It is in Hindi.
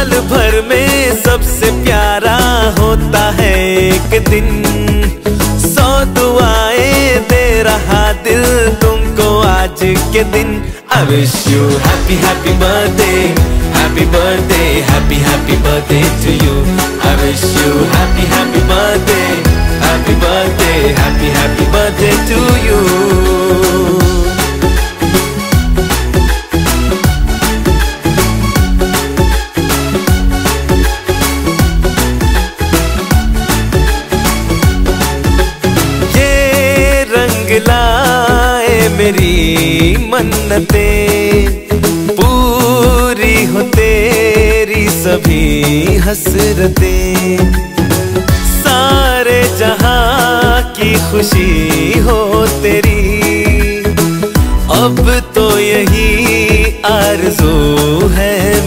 साल भर में सबसे प्यारा होता है एक दिन। 100 दुआएं दे रहा दिल तुमको आज के दिन। I wish you happy happy birthday, happy birthday, happy happy birthday to you. I wish you happy happy birthday, happy birthday, happy happy birthday to you. लाए मेरी मन्नतें, पूरी हो तेरी सभी हसरतें। सारे जहां की खुशी हो तेरी, अब तो यही आरज़ू है